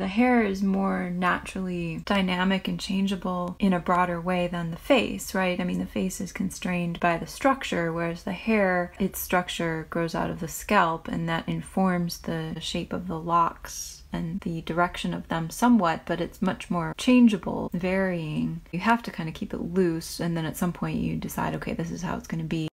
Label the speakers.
Speaker 1: the hair is more naturally dynamic and changeable in a broader way than the face, right? I mean, the face is constrained by the structure, whereas the hair, its structure grows out of the scalp, and that informs the shape of the locks and the direction of them somewhat, but it's much more changeable, varying. You have to kind of keep it loose, and then at some point you decide, okay, this is how it's going to be.